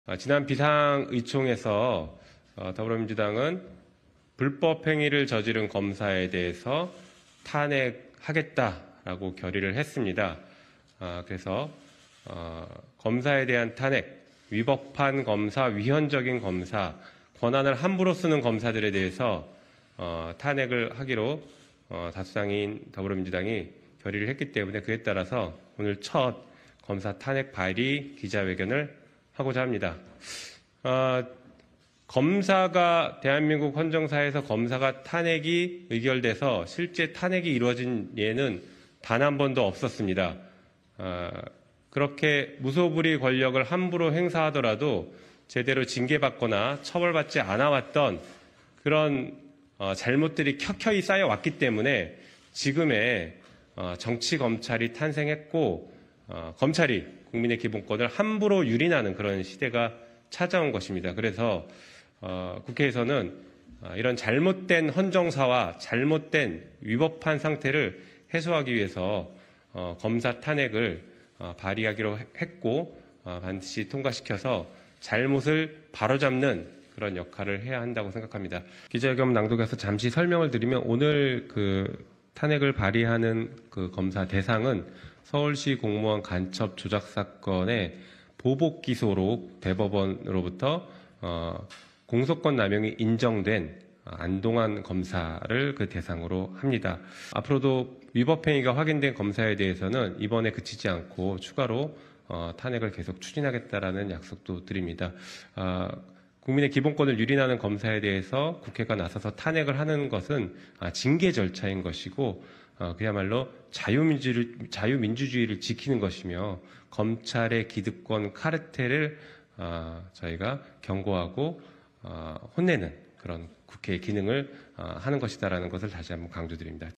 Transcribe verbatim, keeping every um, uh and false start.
아, 지난 비상의총에서 어, 더불어민주당은 불법 행위를 저지른 검사에 대해서 탄핵하겠다라고 결의를 했습니다. 아, 그래서 어, 검사에 대한 탄핵, 위법한 검사, 위헌적인 검사, 권한을 함부로 쓰는 검사들에 대해서 어, 탄핵을 하기로 어, 다수당인 더불어민주당이 결의를 했기 때문에 그에 따라서 오늘 첫 검사 탄핵 발의 기자회견을 하고자 합니다. 어, 검사가 대한민국 헌정사에서 검사가 탄핵이 의결돼서 실제 탄핵이 이루어진 예는 단 한 번도 없었습니다. 어, 그렇게 무소불위 권력을 함부로 행사하더라도 제대로 징계받거나 처벌받지 않아왔던 그런 어, 잘못들이 켜켜이 쌓여왔기 때문에 지금의 어, 정치 검찰이 탄생했고 어, 검찰이 국민의 기본권을 함부로 유린하는 그런 시대가 찾아온 것입니다. 그래서 어, 국회에서는 어, 이런 잘못된 헌정사와 잘못된 위법한 상태를 해소하기 위해서 어, 검사 탄핵을 어, 발의하기로 했고 어, 반드시 통과시켜서 잘못을 바로잡는 그런 역할을 해야 한다고 생각합니다. 기자회견 낭독에서 잠시 설명을 드리면 오늘 그 탄핵을 발의하는 그 검사 대상은 서울시 공무원 간첩 조작 사건의 보복 기소로 대법원으로부터 어, 공소권 남용이 인정된 안동환 검사를 그 대상으로 합니다. 앞으로도 위법 행위가 확인된 검사에 대해서는 이번에 그치지 않고 추가로 어, 탄핵을 계속 추진하겠다라는 약속도 드립니다. 어, 국민의 기본권을 유린하는 검사에 대해서 국회가 나서서 탄핵을 하는 것은 아, 징계 절차인 것이고 어, 그야말로 자유민주를, 자유민주주의를 지키는 것이며 검찰의 기득권 카르텔을 어, 저희가 경고하고 어, 혼내는 그런 국회의 기능을 어, 하는 것이다라는 것을 다시 한번 강조드립니다.